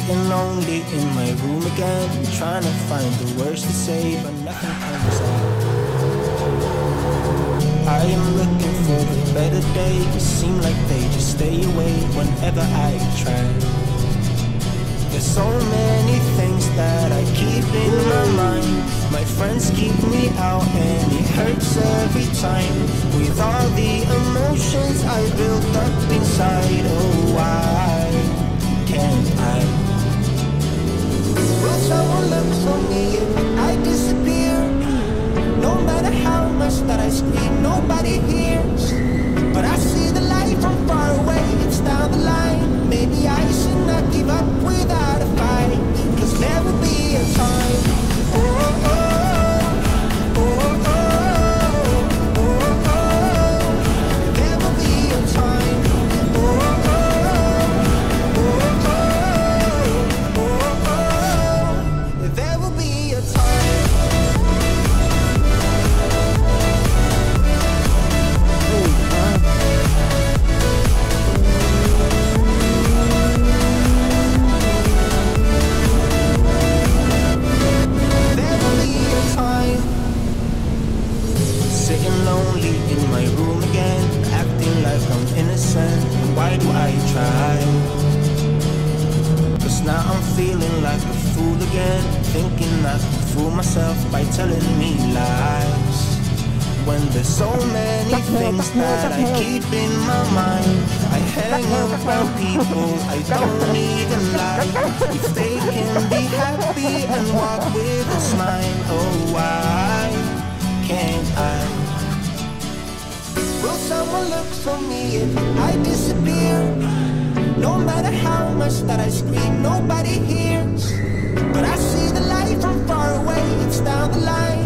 Sitting lonely in my room again, trying to find the words to say, but nothing comes out. I am looking for the better days, seem like they just stay away whenever I try. There's so many things that I keep in my mind. My friends keep me out and it hurts every time. With all the emotions I built up inside, oh why can't I? Will someone look for me if I disappear? No matter how much that I scream, nobody hears. But I see the light from far away, it's down the line. Maybe I should not give up without a fight, 'cause there will be a time. Oh, oh, oh, oh, oh, oh, oh. There will be a time. Oh, oh, oh, oh, oh, oh. There will be a time. Sitting lonely in my room again, acting like I'm innocent. Why do I try? 'Cause now I'm feeling like a fool again, thinking I can fool myself by telling me lies. When there's so many things that I keep in my mind, I hang around people I don't even like. If they can be happy and walk with a smile, oh why can't I? Will someone look for me if I disappear? No matter how much that I scream, nobody hears. But I see the light from far away, it's down the line.